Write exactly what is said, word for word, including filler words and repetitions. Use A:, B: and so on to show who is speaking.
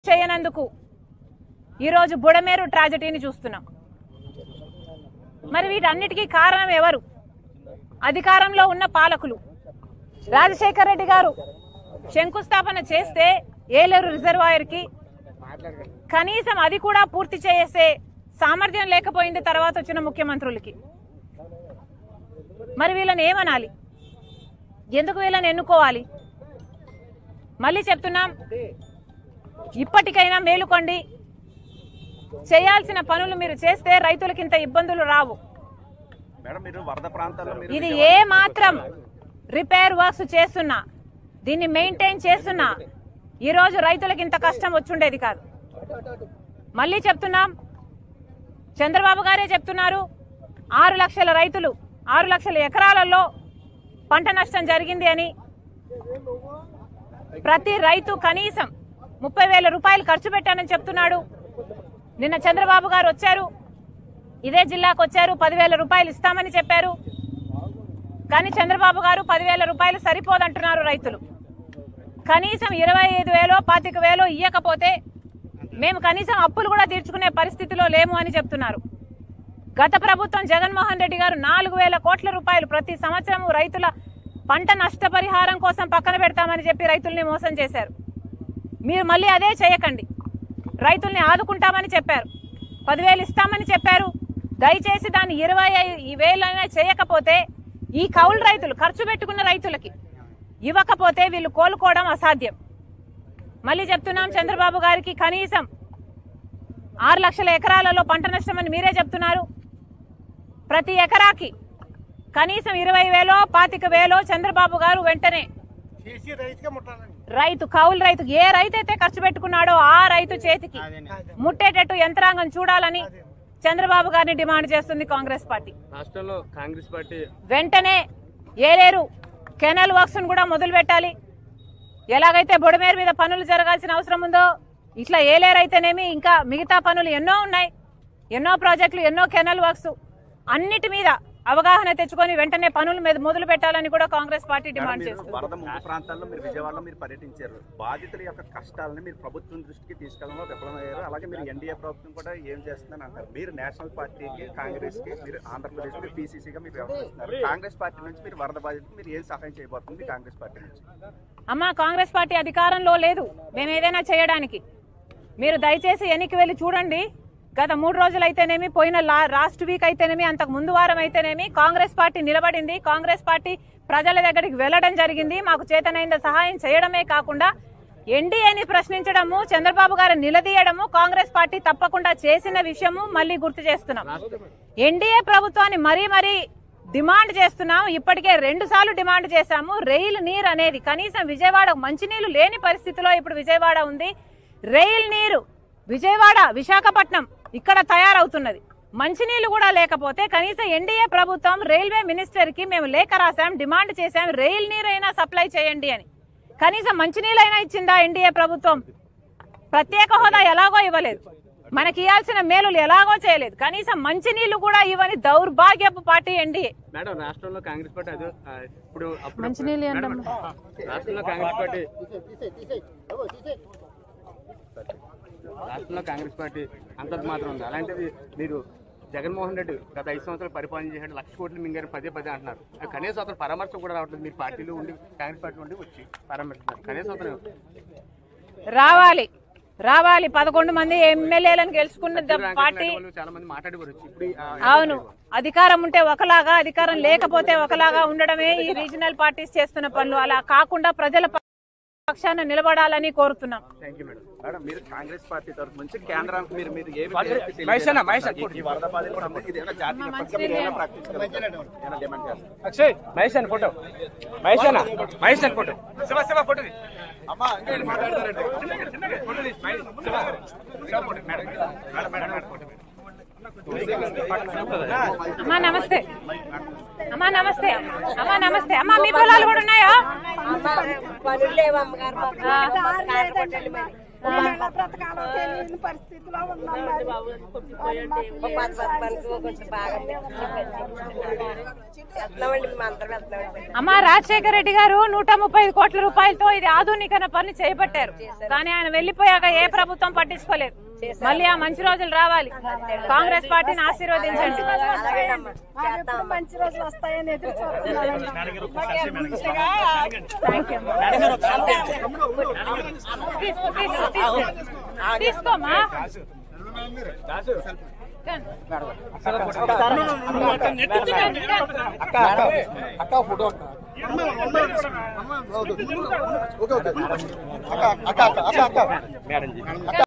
A: చేయనందుకు ఈరోజు బుడమేరు ట్రాజడీని చూస్తున్నాం. మరి వీటన్నిటికీ కారణం ఎవరు? అధికారంలో ఉన్న పాలకులు. రాజశేఖర రెడ్డి గారు శంకుస్థాపన చేస్తే ఏలేరు రిజర్వాయర్కి కనీసం అది కూడా పూర్తి చేసే సామర్థ్యం లేకపోయింది తర్వాత వచ్చిన ముఖ్యమంత్రులకి. మరి వీళ్ళని ఏమనాలి? ఎందుకు వీళ్ళని ఎన్నుకోవాలి? మళ్ళీ చెప్తున్నాం, ఇప్పటికైనా మేలుకోండి. చేయాల్సిన పనులు మీరు చేస్తే రైతులకి ఇంత ఇబ్బందులు రావు. ఇది ఏ మాత్రం రిపేర్ వర్క్స్ చేస్తున్నా, దీన్ని మెయింటైన్ చేస్తున్నా ఈ రోజు రైతులకు ఇంత కష్టం వచ్చుండేది కాదు. మళ్ళీ చెప్తున్నాం, చంద్రబాబు గారే చెప్తున్నారు, ఆరు లక్షల రైతులు ఆరు లక్షల ఎకరాలలో పంట నష్టం జరిగింది అని. ప్రతి రైతు కనీసం ముప్పై వేల రూపాయలు ఖర్చు పెట్టానని చెప్తున్నాడు. నిన్న చంద్రబాబు గారు వచ్చారు, ఇదే జిల్లాకు వచ్చారు, పదివేల రూపాయలు ఇస్తామని చెప్పారు. కానీ చంద్రబాబు గారు పదివేల రూపాయలు సరిపోదంటున్నారు రైతులు. కనీసం ఇరవై ఐదు వేలో పాతిక వేలో ఇయ్యకపోతే మేము కనీసం అప్పులు కూడా తీర్చుకునే పరిస్థితిలో లేము అని చెప్తున్నారు. గత ప్రభుత్వం జగన్మోహన్ రెడ్డి గారు నాలుగు వేల కోట్ల రూపాయలు ప్రతి సంవత్సరం రైతుల పంట నష్టపరిహారం కోసం పక్కన పెడతామని చెప్పి రైతుల్ని మోసం చేశారు. మీరు మళ్ళీ అదే చేయకండి. రైతుల్ని ఆదుకుంటామని చెప్పారు, పదివేలు ఇస్తామని చెప్పారు. దయచేసి దాన్ని ఇరవై వేలైనా చేయకపోతే ఈ కౌలు రైతులు ఖర్చు పెట్టుకున్న రైతులకి ఇవ్వకపోతే వీళ్ళు కోలుకోవడం అసాధ్యం. మళ్ళీ చెప్తున్నాం, చంద్రబాబు గారికి కనీసం ఆరు లక్షల ఎకరాలలో పంట నష్టం అని మీరే చెప్తున్నారు. ప్రతి ఎకరాకి కనీసం ఇరవై వేలో పాతిక వేలో చంద్రబాబు గారు వెంటనే రైతు కౌలు రైతు ఏ రైతు అయితే ఖర్చు పెట్టుకున్నాడో ఆ రైతు చేతికి ముట్టేటట్టు యంత్రాంగం చూడాలని చంద్రబాబు గారిని డిమాండ్ చేస్తుంది కాంగ్రెస్ పార్టీ.
B: రాష్ట్రంలో కాంగ్రెస్ పార్టీ
A: వెంటనే ఏలేరు కెనాల్ వర్క్స్ కూడా మొదలు పెట్టాలి. ఎలాగైతే బుడమేరు మీద పనులు జరగాల్సిన అవసరం ఉందో ఇట్లా ఏలేరు అయితేనేమి ఇంకా మిగతా పనులు ఎన్నో ఉన్నాయి, ఎన్నో ప్రాజెక్టులు, ఎన్నో కెనాల్ వర్క్స్, అన్నిటి మీద అవగాహన తెచ్చుకొని వెంటనే పనులు మీద మొదలు పెట్టాలని కూడా కాంగ్రెస్ పార్టీ డిమాండ్ చేస్తుంది.
C: వరద ముంపు ప్రాంతాల్లో మీరు విజయవాడలో మీరు పర్యటించారు. బాధితుల యొక్క కష్టాలను మీరు ప్రభుత్వం దృష్టికి తీసుకెళ్ళడంలో విఫలమయ్యారు. అలాగే మీరు ఎన్డీఏ ప్రభుత్వం కూడా ఏం చేస్తుందని అంటారు. మీరు నేషనల్ పార్టీకి, కాంగ్రెస్ కి, మీరు ఆంధ్రప్రదేశ్ మీరు పీసీసీగా మీరు వ్యవహరిస్తున్నారు. కాంగ్రెస్ పార్టీ నుంచి మీరు వరద బాధితులకు మీరు ఏం సహాయం చేయబోతుంది కాంగ్రెస్ పార్టీ నుంచి?
A: అమ్మా, కాంగ్రెస్ పార్టీ అధికారంలో లేదు మేము ఏదైనా చేయడానికి. మీరు దయచేసి వెనక్కి వెళ్ళి చూడండి. గత మూడు రోజులైతేనేమి, పోయిన లాస్ట్ వీక్ అయితేనేమి, అంతకు ముందు వారం అయితేనేమి కాంగ్రెస్ పార్టీ నిలబడింది. కాంగ్రెస్ పార్టీ ప్రజల దగ్గరికి వెళ్లడం జరిగింది. మాకు చేతనైన సహాయం చేయడమే కాకుండా ఎన్డీఏని ప్రశ్నించడము, చంద్రబాబు గారు నిలదీయడము కాంగ్రెస్ పార్టీ తప్పకుండా చేసిన విషయము మళ్ళీ గుర్తు చేస్తున్నాం. ఎన్డీఏ ప్రభుత్వాన్ని మరీ మరీ డిమాండ్ చేస్తున్నాం. ఇప్పటికే రెండు సార్లు డిమాండ్ చేశాము. రైలు నీరు అనేది కనీసం విజయవాడ మంచినీళ్లు లేని పరిస్థితిలో ఇప్పుడు విజయవాడ ఉంది. రైలు నీరు విజయవాడ, విశాఖపట్నం ఇక్కడ తయారవుతున్నది. మంచినీళ్లు కూడా లేకపోతే కనీసం ఎన్డీఏ ప్రభుత్వం రైల్వే మినిస్టర్ కి మేము లేఖ రాశాం, డిమాండ్ చేశాం, రైలు నీరైనా సప్లై చేయండి అని. కనీసం మంచినీళ్ళైనా ఇచ్చిందా ఎన్డీఏ ప్రభుత్వం? ప్రత్యేక హోదా ఎలాగో ఇవ్వలేదు, మనకి ఇవ్వాల్సిన మేలులు ఎలాగో చేయలేదు, కనీసం మంచినీళ్లు కూడా ఇవ్వని దౌర్భాగ్యపు పార్టీ ఎన్డీఏ.
B: మేడం, రాష్ట్రంలో కాంగ్రెస్ పార్టీ అదే ఇప్పుడు
A: మంచినీళ్ళు
B: రాష్ట్రంలో కాంగ్రెస్ పార్టీ రాష్ట్రంలో కాంగ్రెస్ పార్టీ అంతది మాత్రం ఉంది. అలాంటిది మీరు జగన్మోహన్ రెడ్డి గత ఐదు సంవత్సరాలు పరిపాలన చేశాడు, లక్ష కోట్లు మింగారు పదే పదే అంటున్నారు. కనీసం అతను పరామర్శ కూడా రావట్లేదు. మీరు పార్టీలో ఉండి కాంగ్రెస్ పార్టీ ఉండి వచ్చి పరామర్శిస్తారు. కనీసం అతను
A: రావాలి రావాలి పదకొండు మంది ఎమ్మెల్యేలను గెలుచుకున్న పార్టీ.
B: చాలా మంది మాట్లాడేవారు. ఇప్పుడు
A: అవును, అధికారం ఉంటే ఒకలాగా, అధికారం లేకపోతే ఒకలాగా ఉండడమే ఈ రీజనల్ పార్టీస్ చేస్తున్న పనులు. అలా కాకుండా ప్రజల పక్షాన నిలబడాలని కోరుతున్నాం.
C: మేడం, మీరు కాంగ్రెస్ పార్టీ తరఫు నుంచి కేంద్రానికి మీరు మీరు ఏమి
A: అమ్మా నమస్తే, అమ్మా నమస్తే, అమ్మా నమస్తే. అమ్మా మీ పొలాలు కూడా ఉన్నాయా?
D: ఎలా బ్రతకాలో తెలియని పరిస్థితిలో ఉన్నాం. మరి మరి మాకు ఏం సాయం
A: అమ్మా రాజశేఖర రెడ్డి గారు నూట ముప్పై ఐదు కోట్ల రూపాయలతో ఇది ఆధునీకరణ పనులు చేపట్టారు. కానీ ఆయన వెళ్లిపోయాక ఏ ప్రభుత్వం పట్టించుకోలేదు. మళ్ళీ ఆ మంచి రోజులు రావాలి. కాంగ్రెస్ పార్టీని ఆశీర్వదించండి.
D: మాకెప్పుడు మంచి రోజులు వస్తాయని ఎదురు చూస్తున్నాం.
A: తీసుకోమా
E: అక్క ఫోటో అక్క అక్క అక్క అక్క